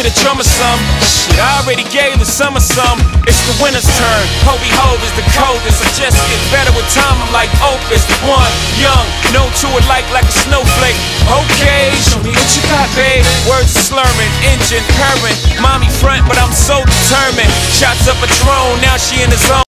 the drummer some. Shit, I already gave the summer some. It's the winter's turn. Hobie Hove is the coldest. I just get better with time. I'm like Opus. One, young, no to it like a snowflake. Okay, show me what you got, babe. Words slurring, engine purring. Mommy front, but I'm so determined. Shots up a drone, now she in the zone.